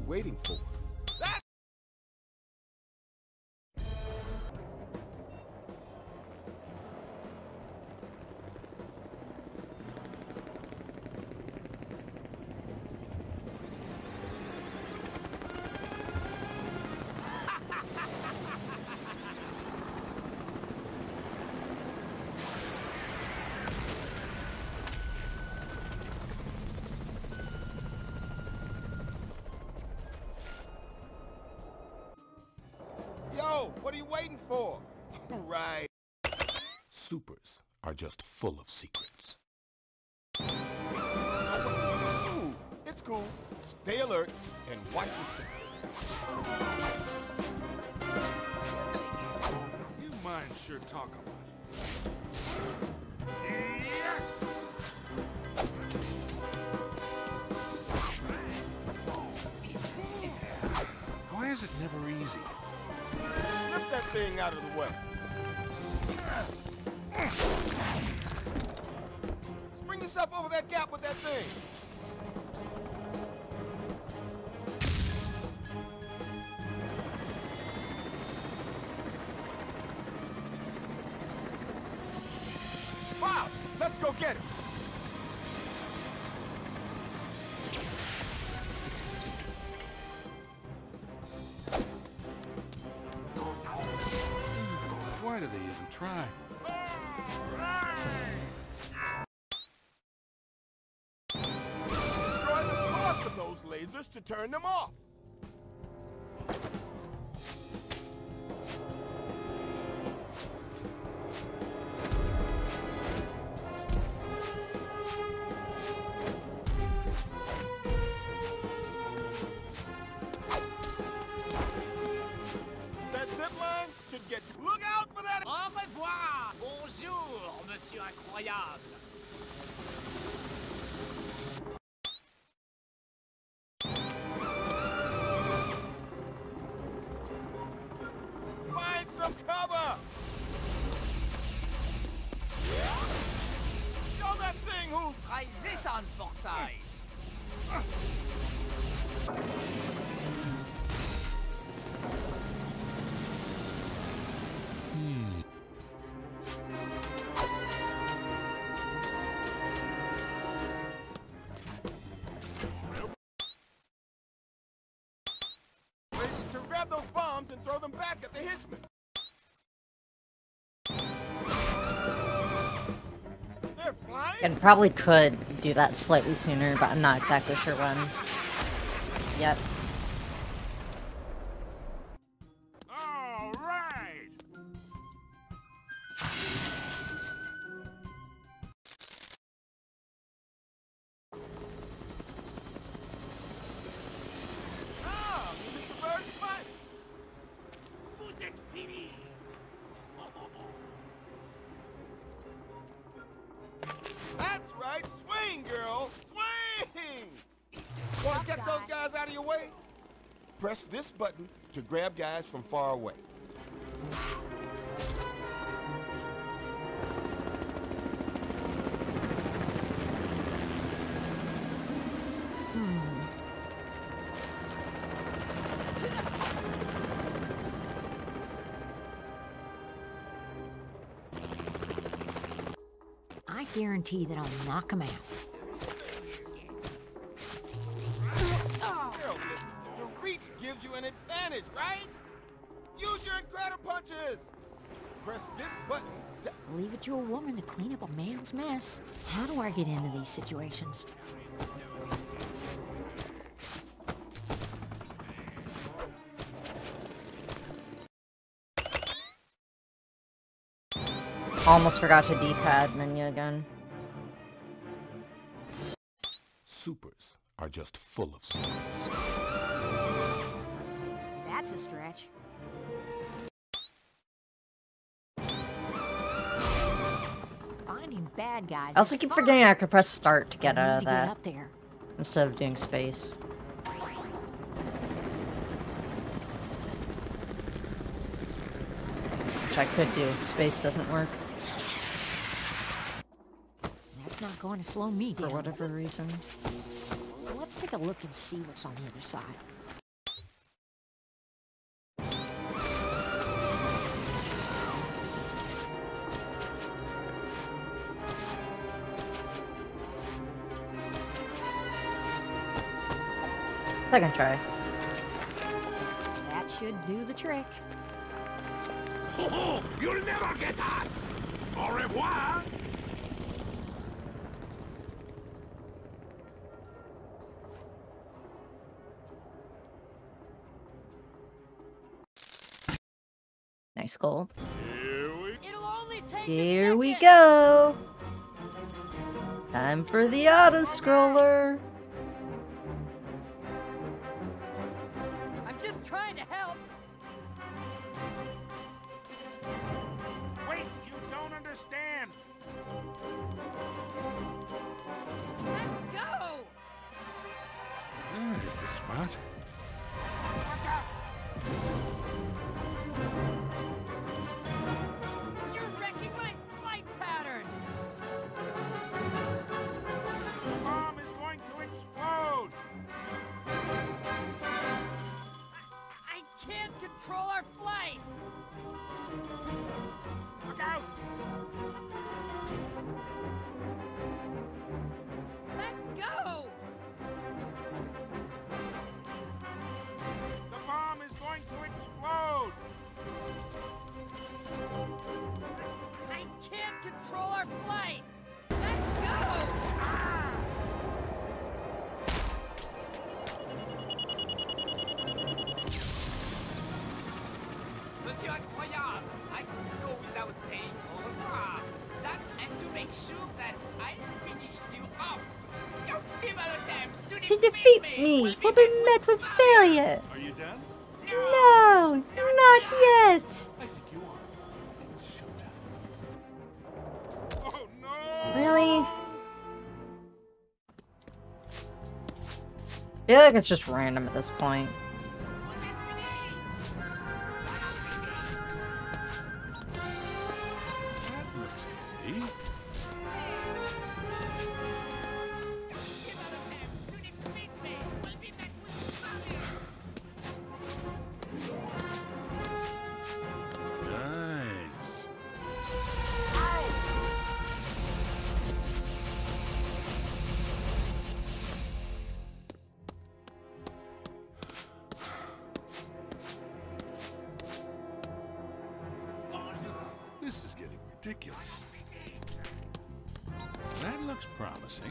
waiting for? What are you waiting for? Right. Supers are just full of secrets. Ooh, it's cool. Stay alert and watch your step. You mind sure talk a lot. Yes! Why is it never easy? Lift that thing out of the way. Spring yourself over that gap with that thing. Wow! Let's go get it. Why do they even try? Destroy the source of those lasers to turn them off. That zip line should get you. Look out for that! Au revoir! Bonjour, monsieur incroyable! Find some cover! Show that thing who... Try this on for size! Ways to grab those bombs and throw them back at the hitchman. They're flying? And probably could do that slightly sooner, but I'm not exactly sure when. Yep. All right! Ah, Mr. Bird's finest. Vous êtes fini! That's right, swing, girl, swing! Want to get those guys out of your way? Press this button to grab guys from far away. I guarantee that I'll knock him out. Girl, listen, your reach gives you an advantage, right? Use your incredible punches! Press this button to... Leave it to a woman to clean up a man's mess. How do I get into these situations? Almost forgot to D-pad menu again. Supers are just full of secrets. That's a stretch. Finding bad guys. I also is keep fun. forgetting I could press start to get I out need of to get that up there. instead of doing space. Which I could do if space doesn't work That's not going to slow me for down. whatever reason. Let's Let's take a look and see what's on the other side. Second try. That should do the trick. Oh, you'll never get us! Au revoir! Nice gold. It'll only take Here we go. Time for the auto scroller. I'm just trying to help. Wait, you don't understand! Let go! I hit the spot. Watch out! You're wrecking my flight pattern. The bomb is going to explode! I can't control our flight. Look out! Let go! The bomb is going to explode! I can't control our flight. Let go! Monsieur Incroyable, I could go without saying au revoir. That and to make sure that I finished you off. Your feeble attempts to To defeat me will be met with failure. Are you done? No, not yet. I think you are. It's showtime. Oh no! Really? I feel like it's just random at this point. That looks handy. Nice. This is getting ridiculous. That looks promising.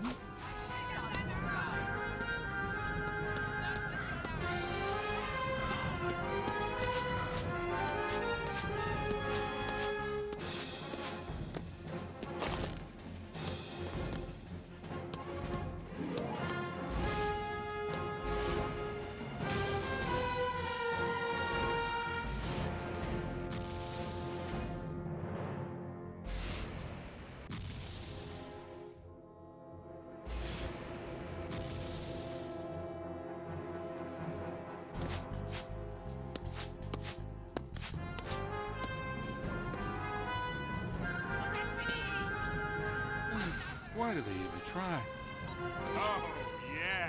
Why do they even try? Oh, yeah.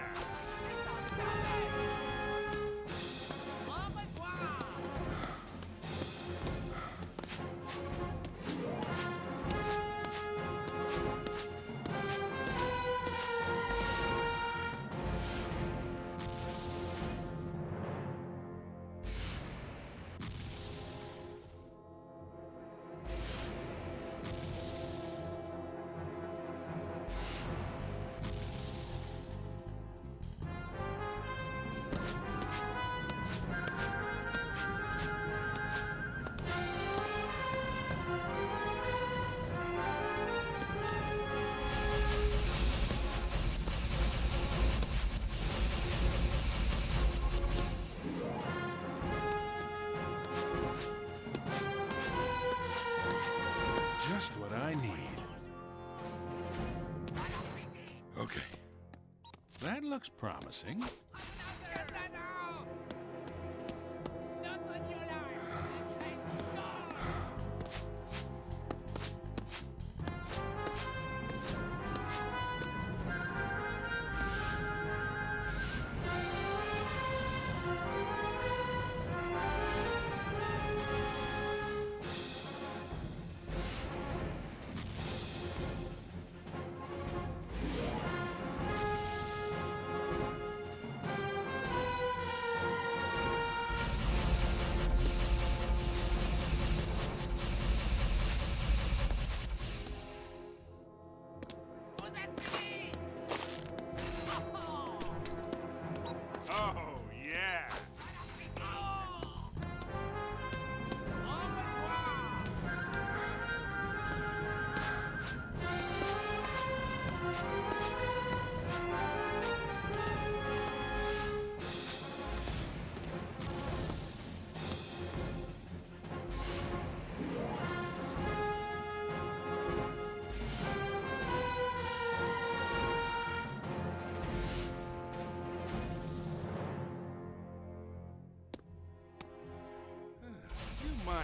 Just what I need. Okay. That looks promising.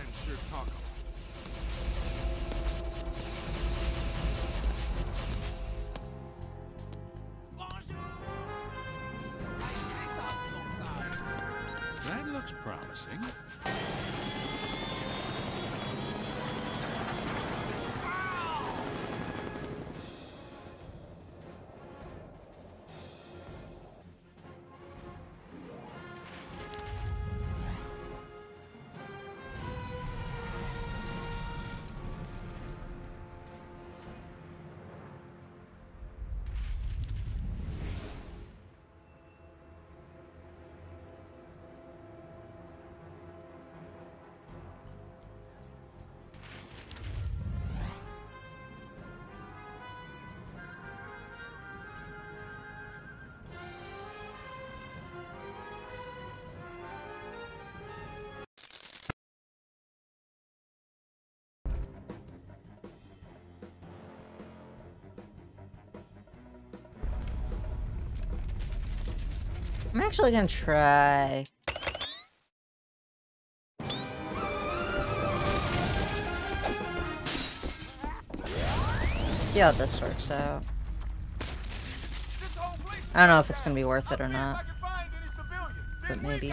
sure talk a lot. That looks promising. I'm actually gonna try. See how this works out. I don't know if it's gonna be worth it or not, but maybe.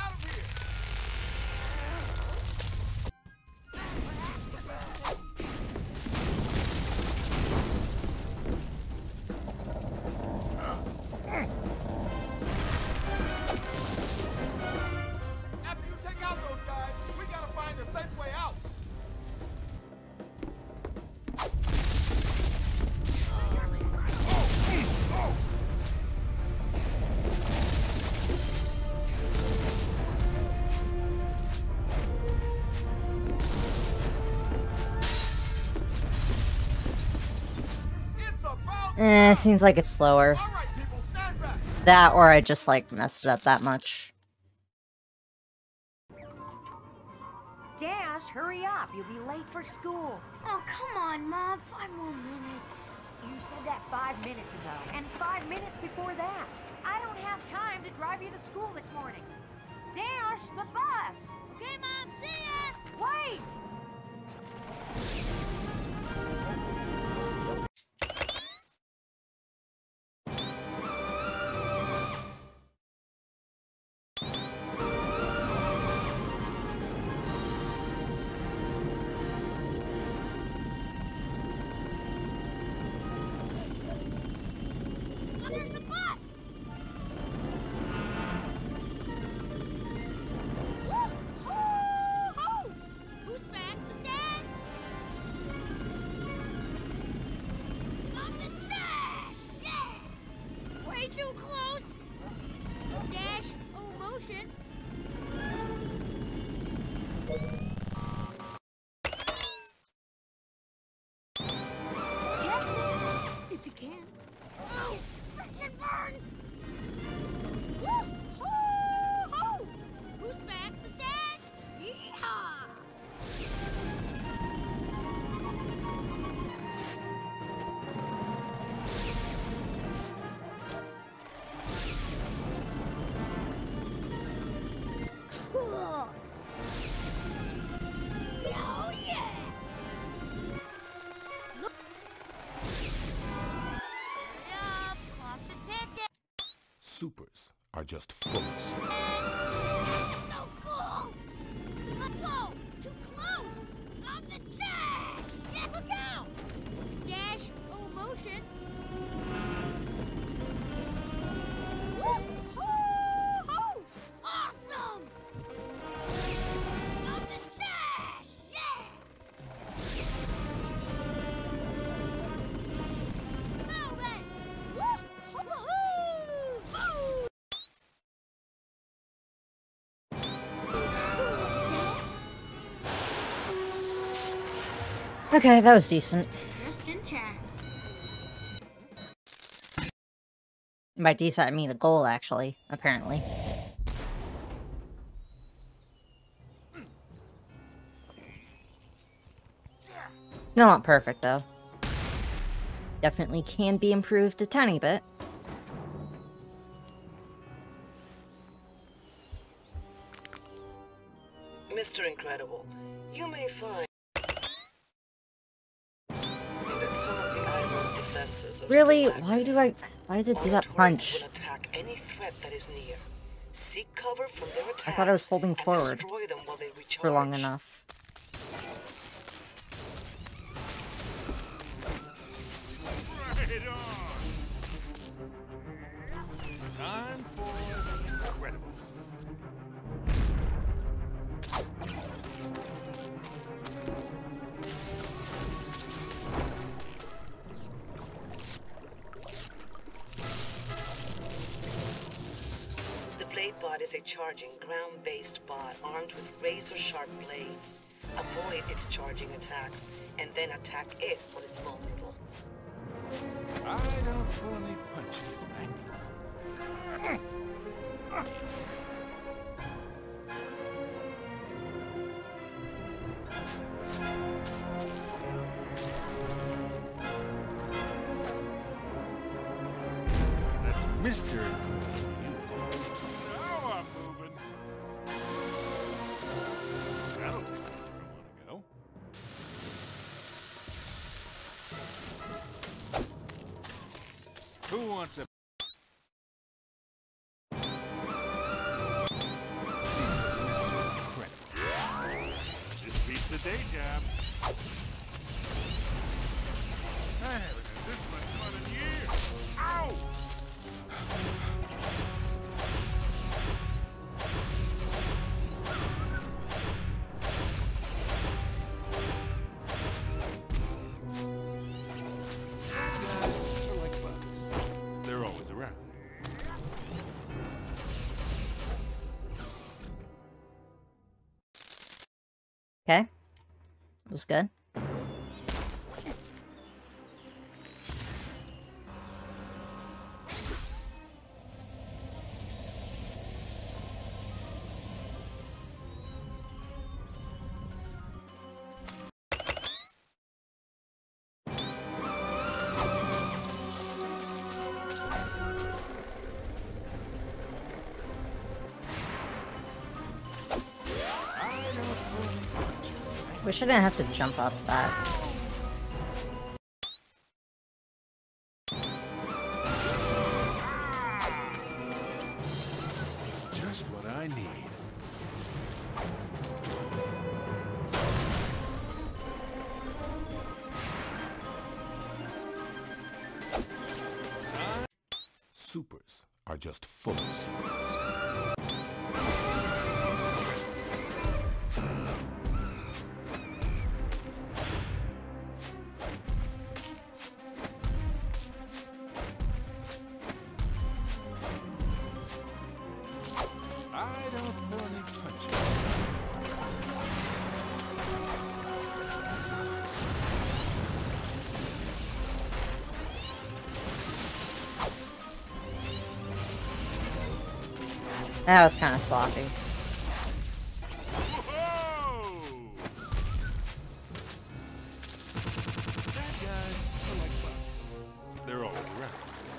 Seems like it's slower. That, or I just, like, messed it up that much. Dash, hurry up. You'll be late for school. Oh, come on, Mom. 5 more minutes. You said that 5 minutes ago. And 5 minutes before that. I don't have time to drive you to school this morning. Dash, the bus. Okay, Mom. See ya. Wait. Supers are just fools. So cool! Whoa! Too close! On the dash! Yeah, look out! Dash, oh motion. Woo-hoo-hoo! Awesome! On the dash! Yeah! Now then! Woo-hoo-hoo! Okay, that was decent. Just in time. And by decent, I mean a goal, actually, apparently. Not perfect, though. Definitely can be improved a tiny bit. Mr. Incredible, You may find that some of the island's defenses are Really? still active. Why did it do that Monitors punch? will attack any threat that is near. Seek cover from their attack. I thought I was holding and forward destroy them while they recharge. for long enough. Right on. Time for the incredible. The Blade Bot is a charging, ground-based bot armed with razor-sharp blades. Avoid its charging attacks, and then attack it when it's vulnerable. I don't pull any punches, thank you. That's Mr. Now I'm moving. That'll take me where I want to go. Who wants a Mr. Incredible? This beats the day job. I haven't had this much fun in years. Ow! Guys are like bugs. They're always around. Okay. It was good. Wish I didn't have to jump off that. Just what I need. Supers are just full of secrets. I don't pull any punches. That was kind of sloppy. Whoa! Bad guys are like bugs. They're always around.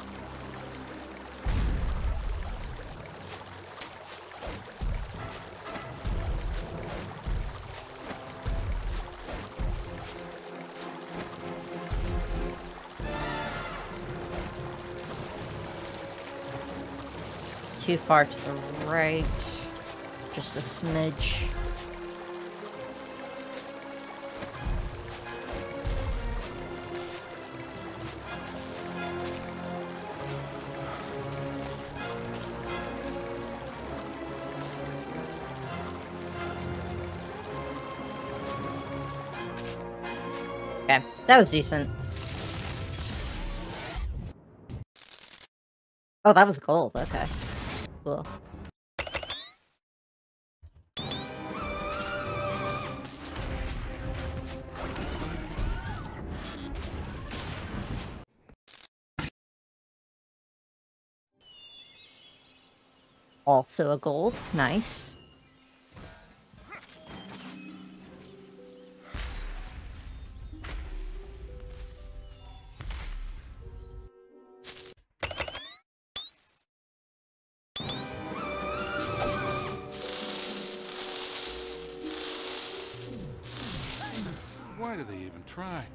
Too far to the right. Just a smidge. Okay, that was decent. Oh, that was gold. Okay. Cool. Also a gold. Nice. Why do they even try?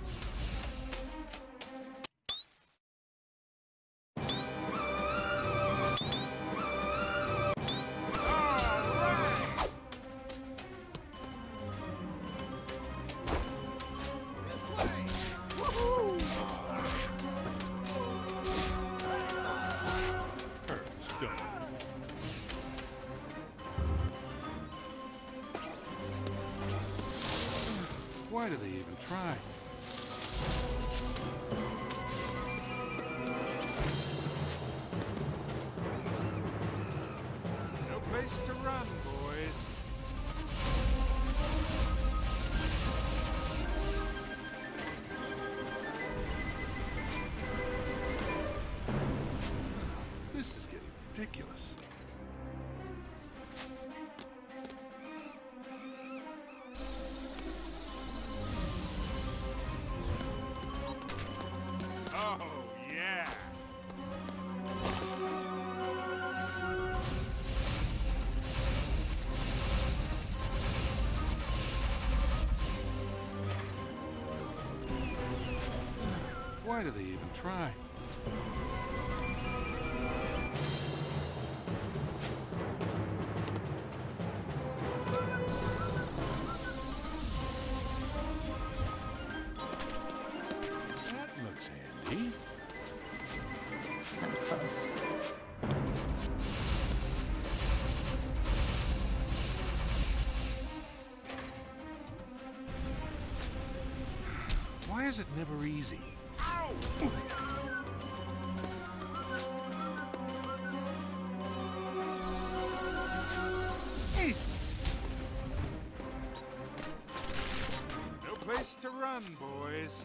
Why do they even try? No place to run, boys. This is getting ridiculous. Oh, yeah. Why do they even try? That looks handy. Kind of close. Why is it never easy? No place to run, boys.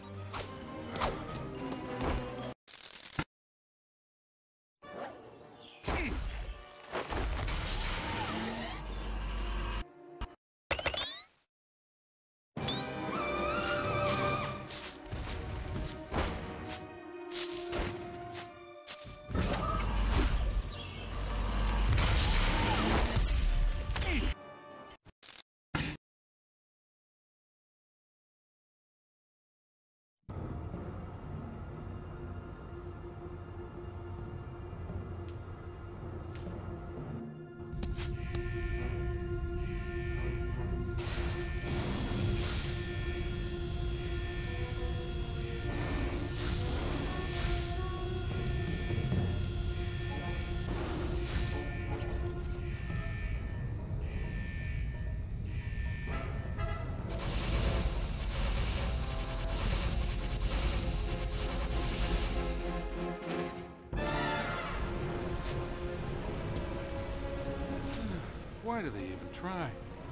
Why do they even try?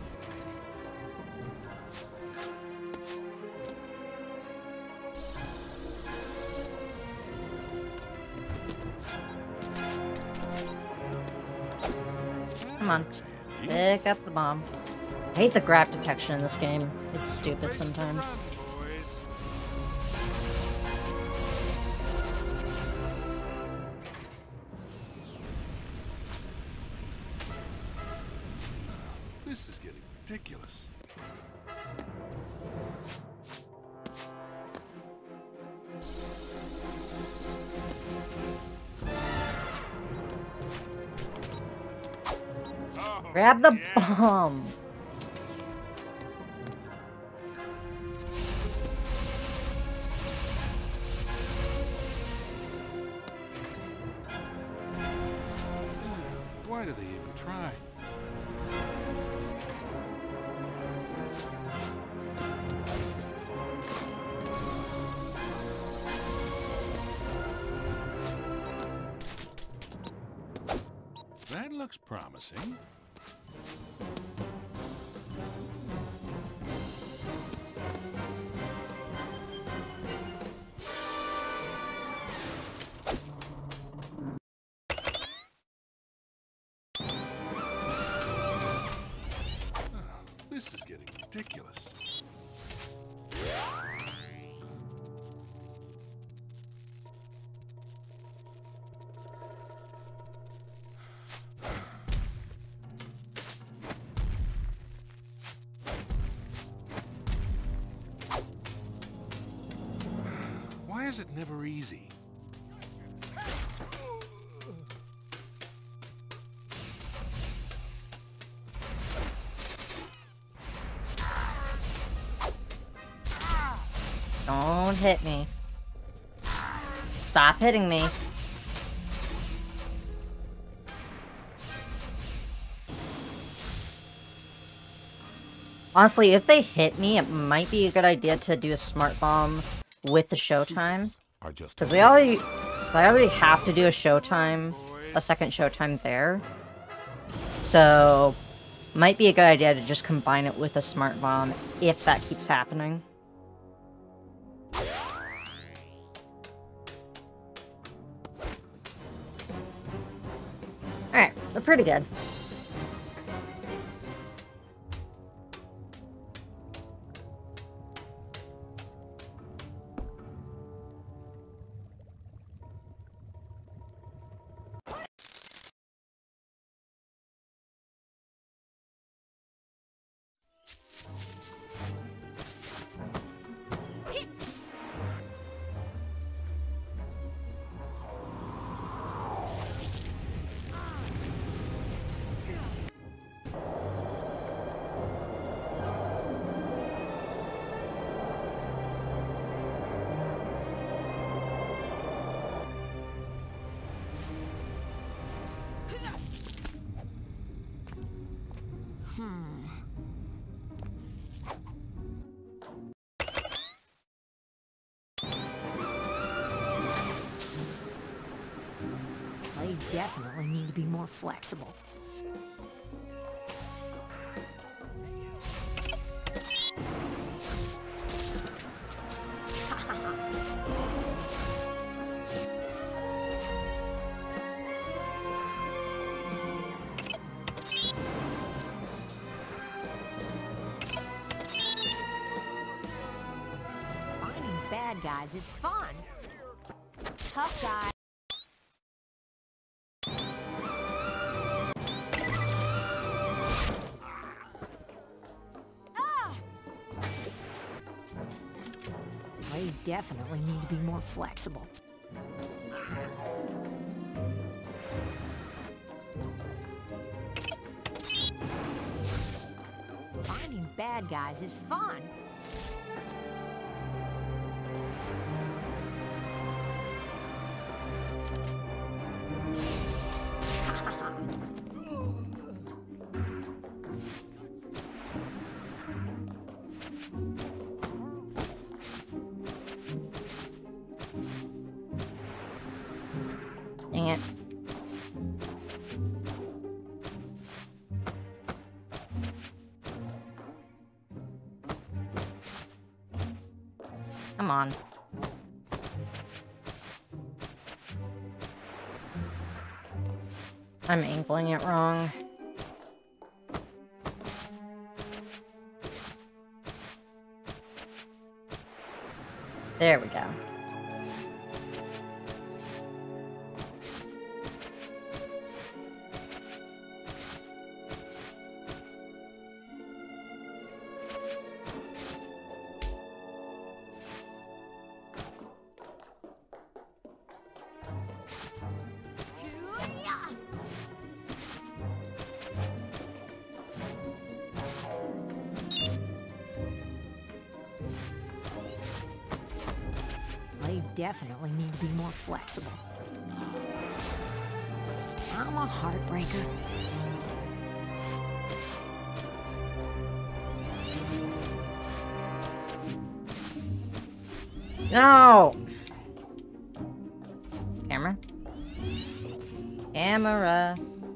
Come on. Pick up the bomb. I hate the grab detection in this game. It's stupid sometimes. This is getting ridiculous. Grab the bomb. Why do they even try? That looks promising. This is getting ridiculous. is it never easy? Don't hit me. Stop hitting me. Honestly, if they hit me, it might be a good idea to do a smart bomb with the showtime. Because I already have to do a showtime, a second showtime there. So, might be a good idea to just combine it with a smart bomb if that keeps happening. Alright, they're pretty good. They definitely need to be more flexible. Finding bad guys is fun. Tough guys. They definitely need to be more flexible. Finding bad guys is fun. Dang it. Come on. I'm angling it wrong. There we go. They definitely need to be more flexible. I'm a heartbreaker. No! Camera? Camera.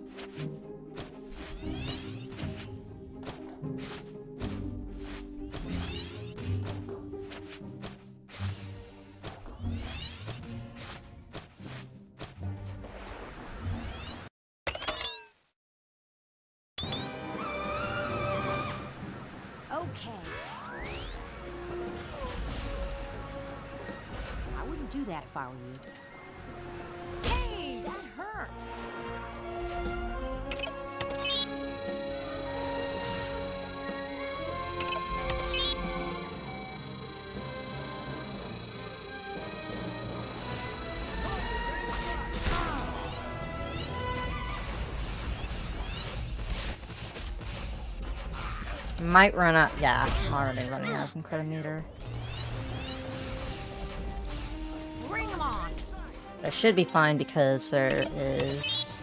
Okay. I wouldn't do that if I were you. Hey, that hurt. Might run out. Yeah, I'm already running out of Incredimeter. Bring 'em on. That should be fine because there is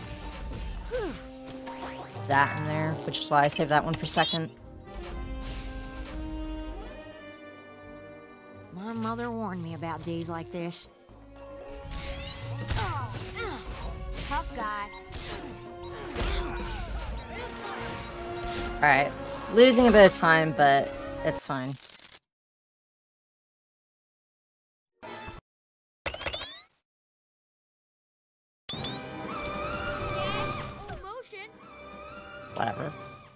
that in there, which is why I saved that one for second. My mother warned me about days like this. Tough guy. Alright, losing a bit of time, but it's fine. Whatever.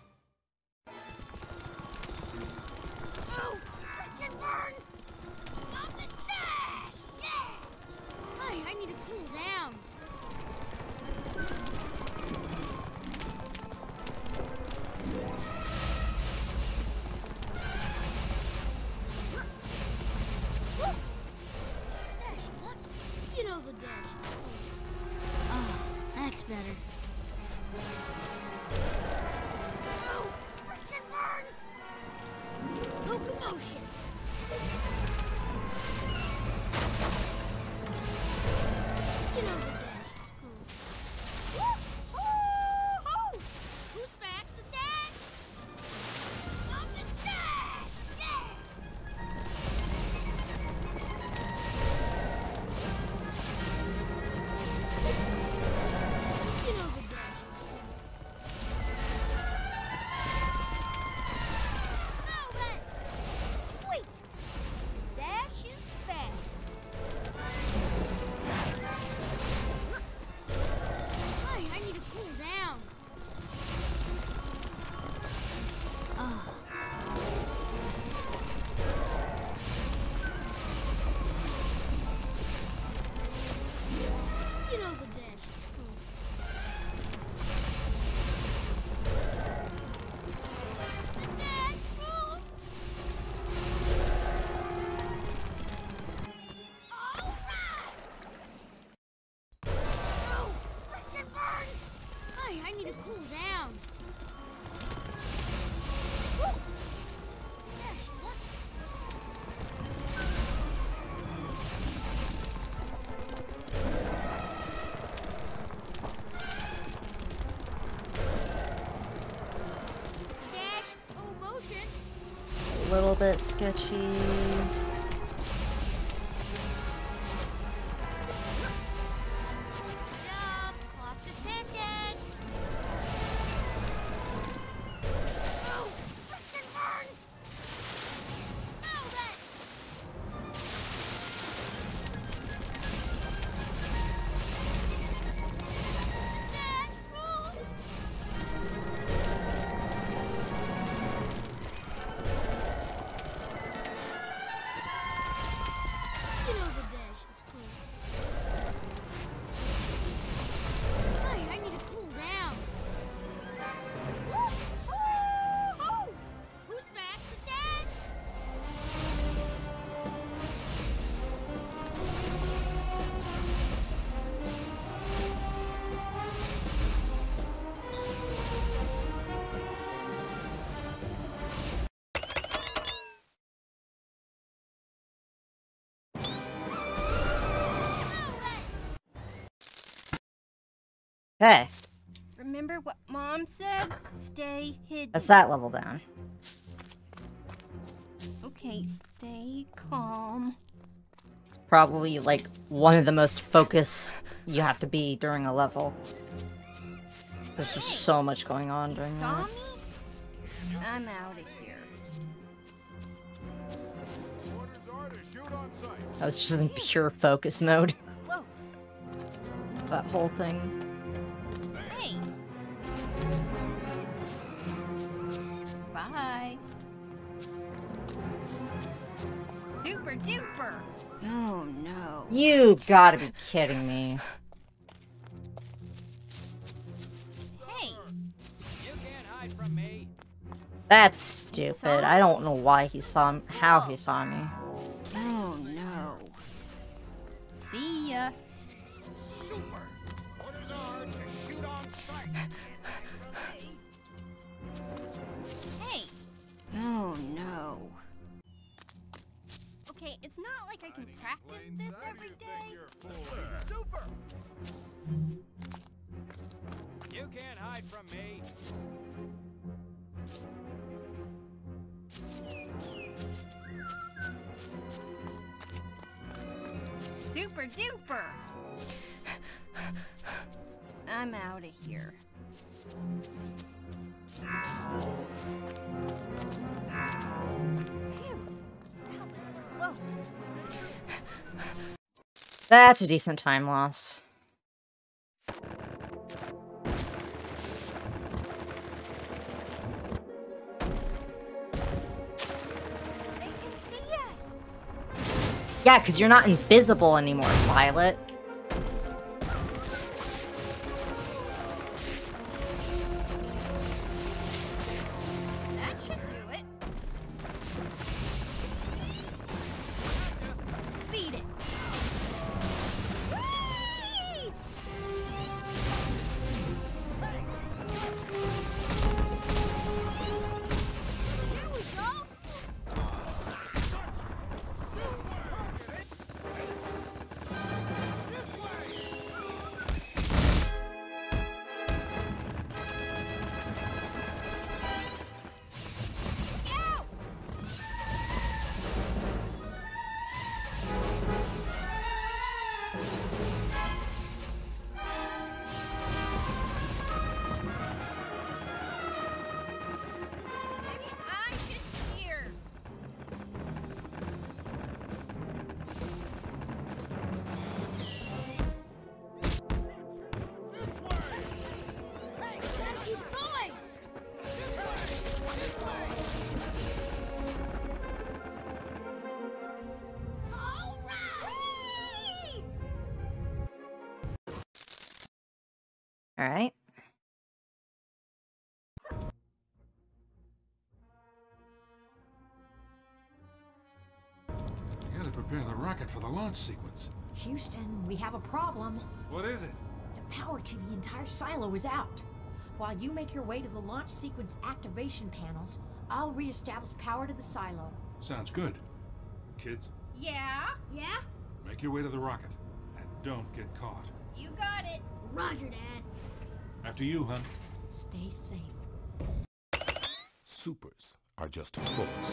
I need to cool down. Get over there. Oh, that's better. Oh, friction burns. Locomotion. Get over there. Who's back to that? I'm the dad. Yeah. Get over there. Oh, that sweet. Dash is fast. Hey, I need to cool down. Oh. Get over there. I need to cool down. Woo! Dash, look. Dash, oh, motion. A little bit sketchy. Yup, clock's a ticking. Oh, friction burns. Oh, that. Dash rules. Get over Dash, it's cool. Hey, I need to cool down. Woo-hoo! Who's back to Dad? Hey, Remember what Mom said? Stay hidden. that's that level down. Okay, stay calm. It's probably like one of the most focused you have to be during a level. There's just so much going on during Saw that. me? I'm out of here. I was just in pure focus mode. Close. That whole thing. Hey. Bye. Super duper. Oh no. You gotta be kidding me. Hey. You can't hide from me. That's stupid. I don't know why he saw me, how he saw me. Oh no. See ya. Super. Orders are to shoot on sight. Hey. go. Okay, it's not like I can practice this every day. Super! You can't hide from me. Super duper! I'm out of here. Phew, that was close. That's a decent time loss. They can see us. Yeah, because you're not invisible anymore, Violet. That should do it. Beat it. Whee! Here we go. Look out! Maybe I should steer. Hey, gotta keep going. All right. All right. You gotta prepare the rocket for the launch sequence. Houston, we have a problem. What is it? The power to the entire silo is out. While you make your way to the launch sequence activation panels, I'll reestablish power to the silo. Sounds good. Kids, Yeah? Yeah? make your way to the rocket. And don't get caught. You got it. Roger, Dad. After you, hun. Stay safe. Supers are just fools.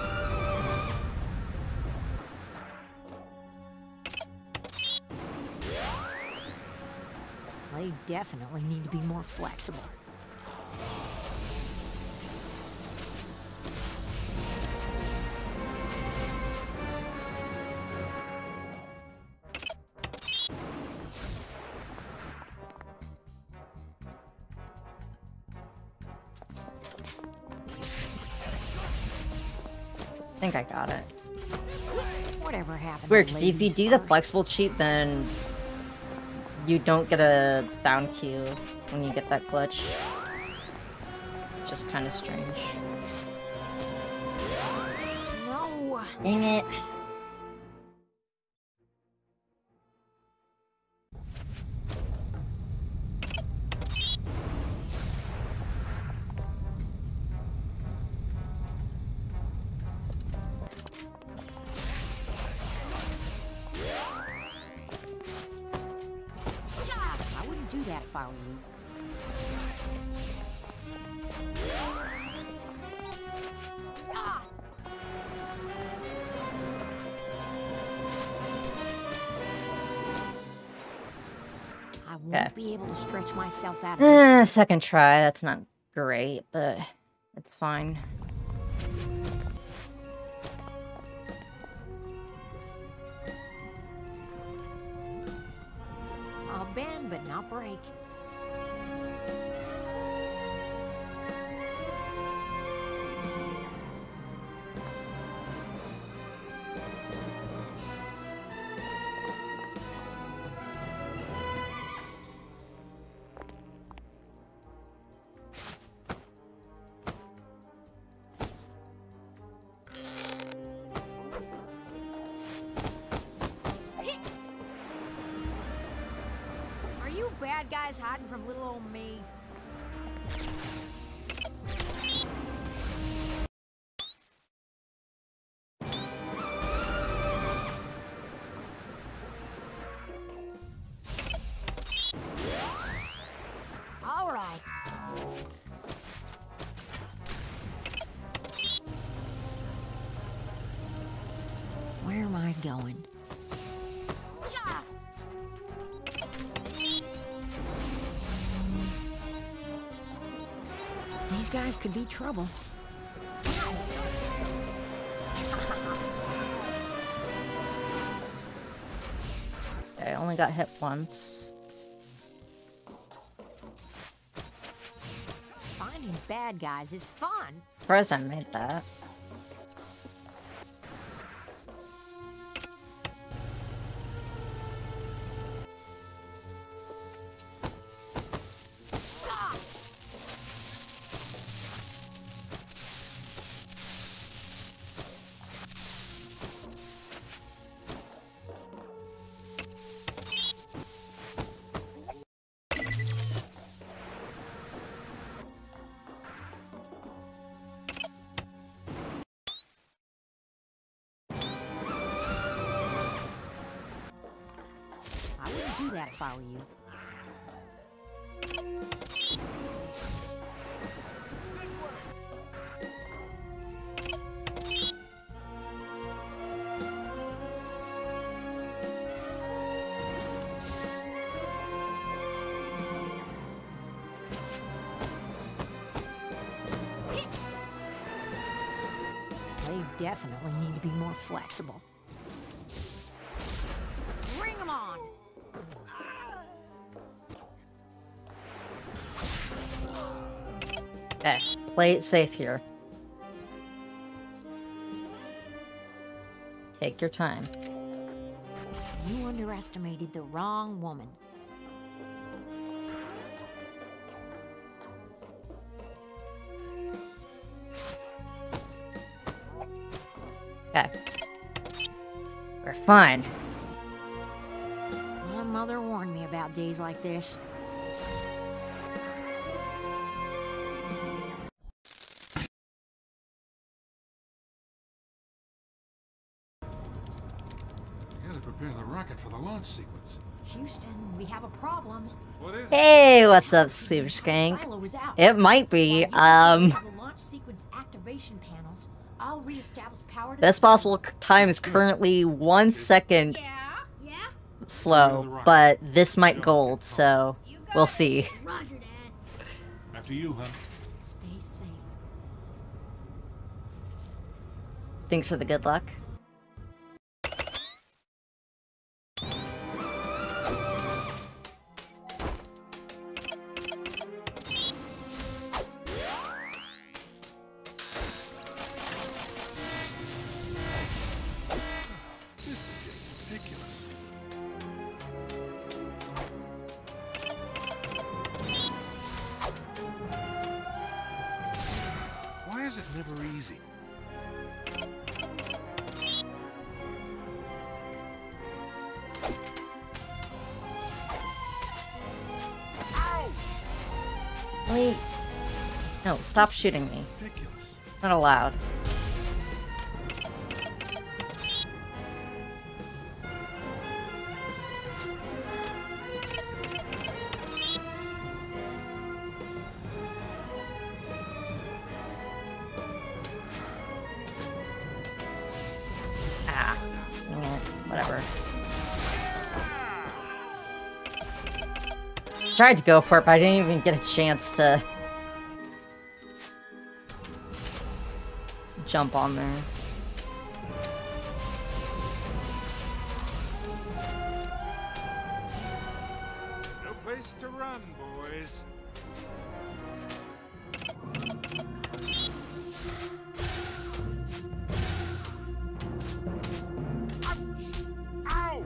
They definitely need to be more flexible. I think I got it. Whatever happened? Weird, to because if you ladies do the first? flexible cheat, then you don't get a sound cue when you get that glitch. Just kind of strange. No. Dang it. I wouldn't do that if I were you. Ah! I won't Okay. be able to stretch myself out of this. Second try, that's not great, but it's fine. I'll bend, but not break. Are you bad guys hiding from little old me? going. These guys could be trouble. I only got hit once. Finding bad guys is fun. Surprised I made that. I wouldn't do that if I were you. They definitely need to be more flexible. Bring them on! Okay, play it safe here. Take your time. You underestimated the wrong woman. Okay. We're fine. My mother warned me about days like this. You gotta prepare the rocket for the launch sequence. Houston, we have a problem. What is it? Hey, what's up, Super Skank? Silo is out. It might be, The launch sequence activation panels. I'll reestablish power to Best the possible time is currently 1 second Yeah? slow, but this might gold, so we'll see. Roger, Dad. After you, hun. Stay safe. Thanks for the good luck. This is getting ridiculous. Why is it never easy? Wait. No, stop shooting me. Ridiculous. Not allowed. Ah, dang it. Whatever. Tried to go for it, but I didn't even get a chance to jump on there. No place to run, boys. Ow!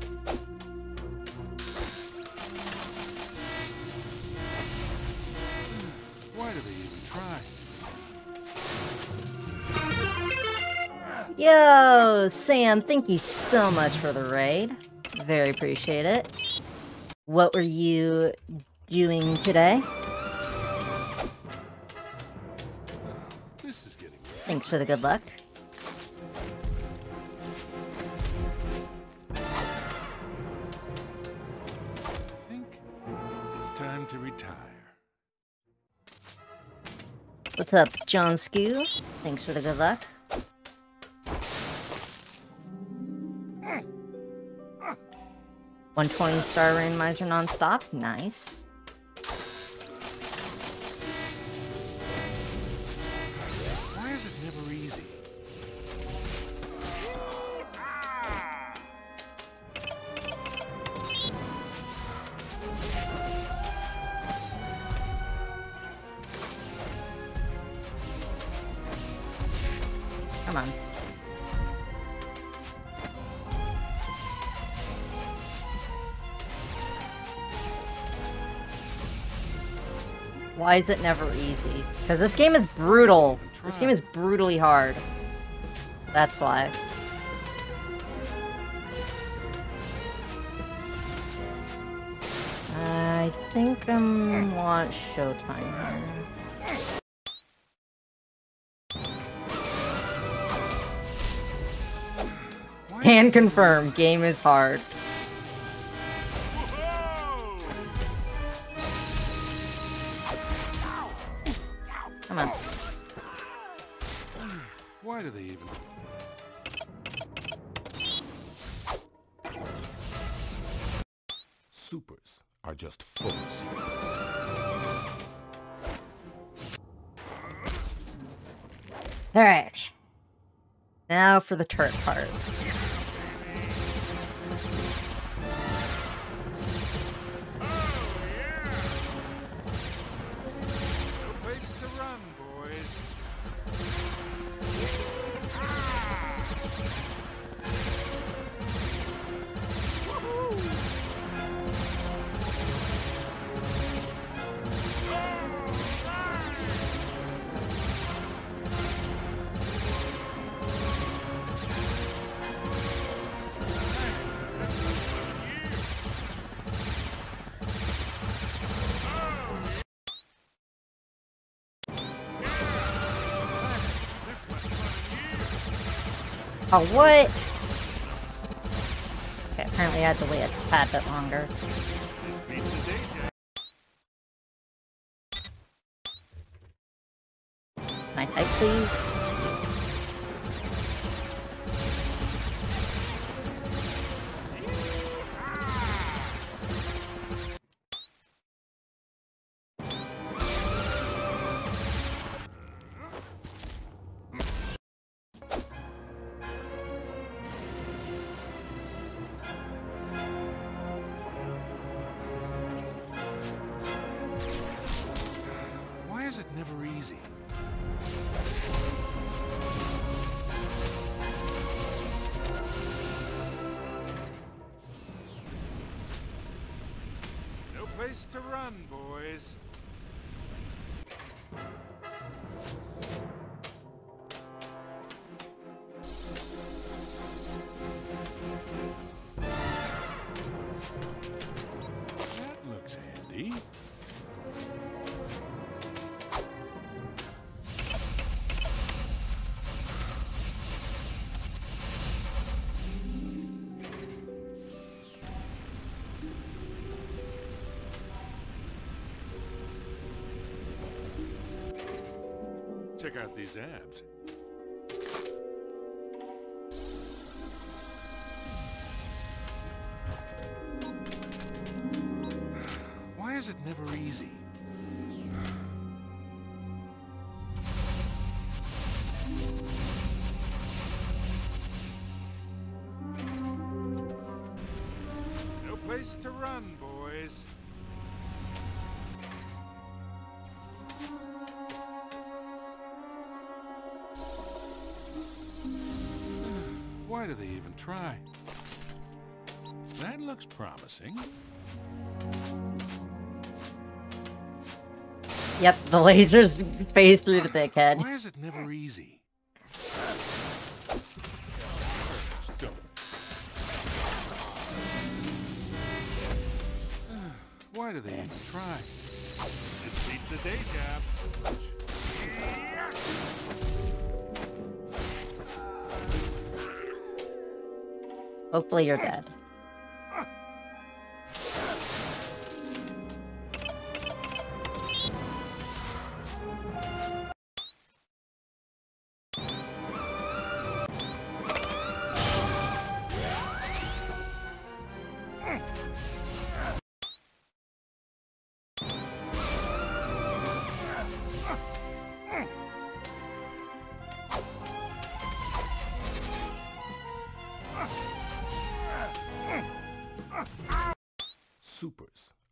Why do they even try? Yo, Sam, thank you so much for the raid. Very appreciate it. What were you doing today? This is getting Thanks for the good luck. I think it's time to retire. What's up, John Skew? Thanks for the good luck. 120-star randomizer non-stop. Nice. Why is it never easy? Come on. Why is it never easy? Because this game is brutal. This game is brutally hard. That's why. I think I want Showtime here. Can confirm, game is hard. Come on. Why do they even... Supers are just full of secrets. Alright. Now for the turret part. Oh, what? Okay, apparently I had to wait a tad bit longer. Can I type, please? Why is it never easy? No place to run, boys. That looks handy. Check out these abs. Why is it never easy? No place to run, boys. Why do they even try? That looks promising. Yep, the lasers phase through the big head. Why is it never easy? Why do they even try? This beats a day job. Hopefully you're dead.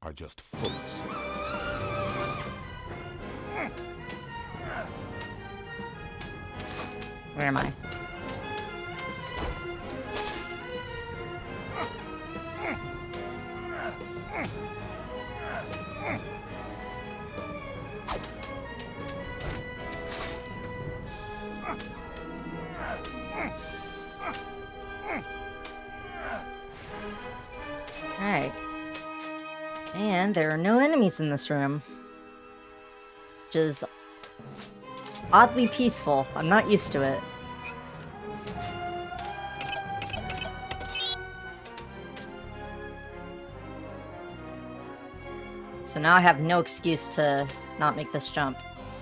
are just full of secrets. Where am I? Alright. And there are no enemies in this room. Which is oddly peaceful. I'm not used to it. So now I have no excuse to not make this jump.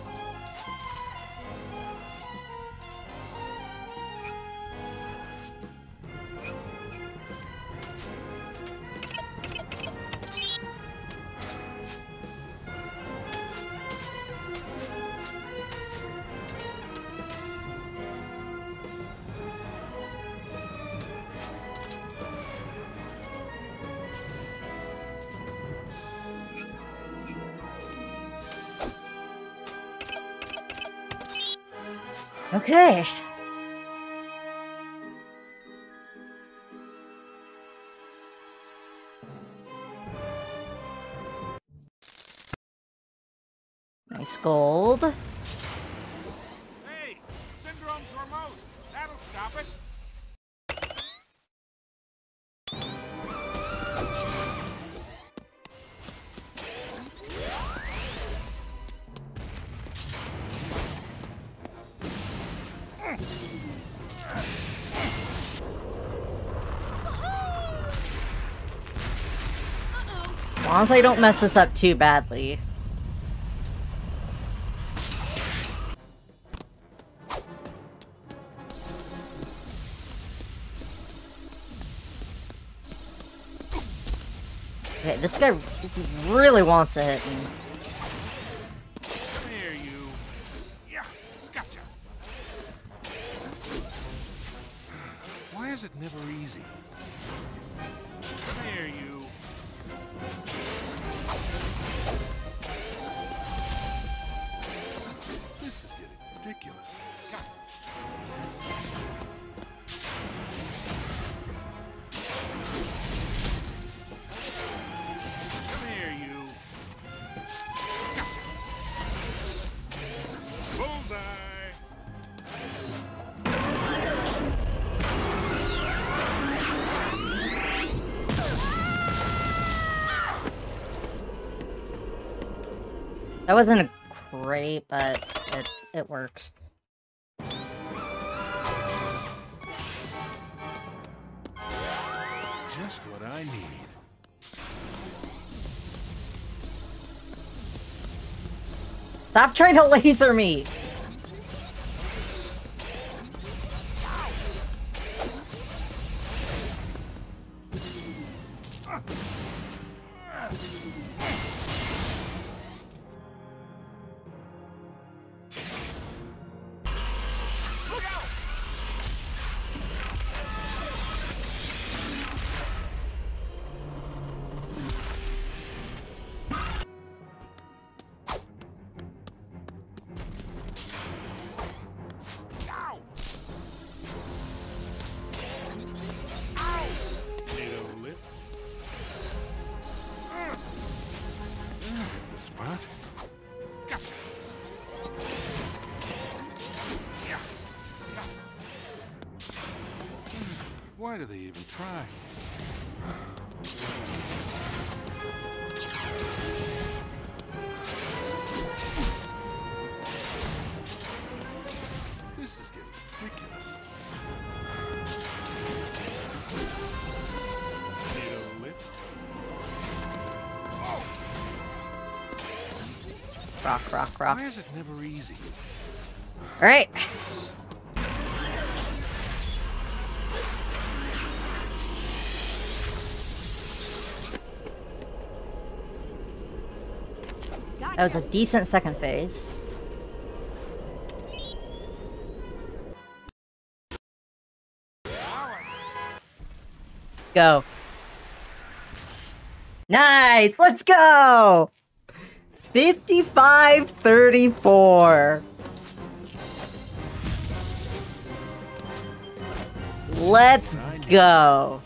Okay. Nice gold. Hey, Syndrome's remote. That'll stop it. As long as I don't mess this up too badly. Okay, this guy really wants to hit me. There you. Yeah, gotcha. Why is it never easy? There you. This is getting ridiculous. Got it. Come here, you. Gotcha. Bullseye. That wasn't great, but it works. Just what I need. Stop trying to laser me! Spot? Gotcha. Yeah. Why do they even try? This is getting ridiculous. Need a lift? Rock, rock, rock. Why is it never easy? Alright. That was a decent second phase. Go. Nice! Let's go! 55-34. Let's go.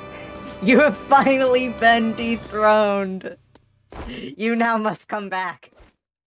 You have finally been dethroned. You now must come back.